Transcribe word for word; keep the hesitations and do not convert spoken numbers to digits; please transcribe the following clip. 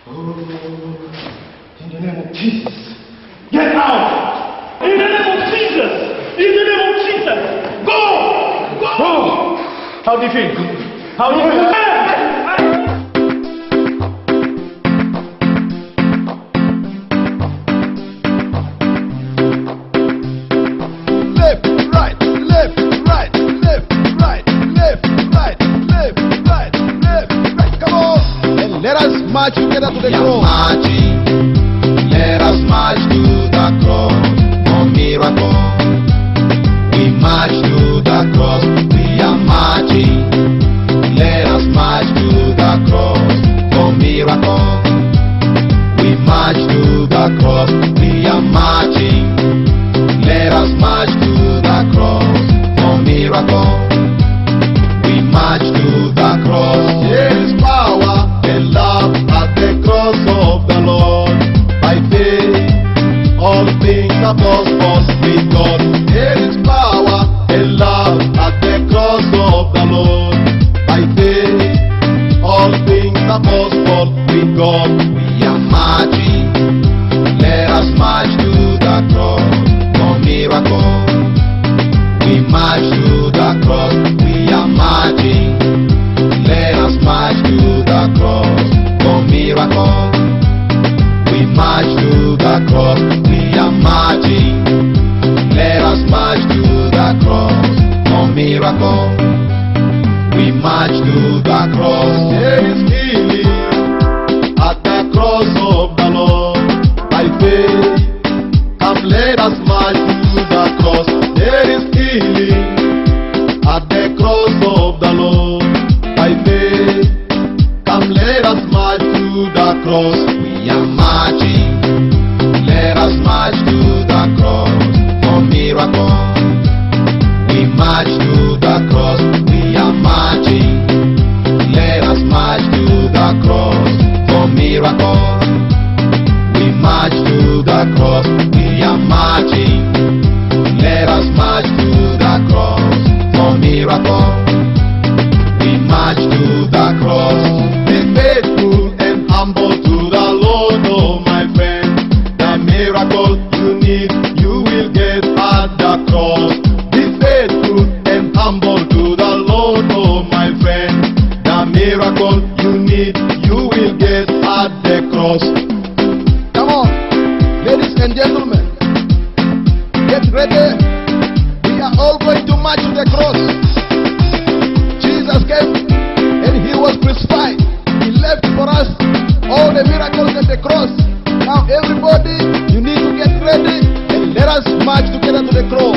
In the name of Jesus. Get out! In the name of Jesus! In the name of Jesus! Go! Go! Go! How do you feel? How do you feel? Left, right, left, right, left, right, left, right, left, right, left, right. Come on! And let us march together to the cross. Marching, let us march to the cross for miracle. We march to the cross, we are marching. Let us march to the cross for miracle. We march to the cross, we are marching. Let us march to the cross for miracle. We march to the cross. There is power and love at the cross of the Lord. By faith, all things are possible with God. There is power and love at the cross of the Lord. By faith, all things are possible with God. We are marching. Let us march to the cross for miracle. We march to the cross. We are marching. Let us march to the cross for miracle. We march to the cross. We are marching. Let us march to the cross for miracle. We march to the cross. There is healing at the cross of the Lord. By faith, come let us march to the cross. There is healing at the cross of the Lord. By faith, come let us march to the cross. We are marching. Let us march to the cross for miracle. We march to the cross. We are marching. Let us march to the cross for miracle. We march to the cross. We are marching. Let us march to the cross for miracle. We march to the cross. Be faithful and humble to the Lord, oh my friend. The miracle you need, you will get at the cross. Be faithful and humble to the Lord, oh my friend. The miracle you need, you will get at the cross. Come on, ladies and gentlemen, get ready. We are all going to march to the cross. Jesus came and he was crucified. He left for us all the miracles at the cross. Now everybody, you need to get ready and let us march together to the cross.